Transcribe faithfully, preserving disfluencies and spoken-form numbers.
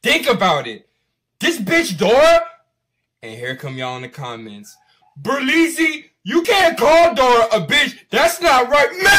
Think about it. This bitch Dora, and here come y'all in the comments. Berlizzi, you can't call Dora a bitch. That's not right.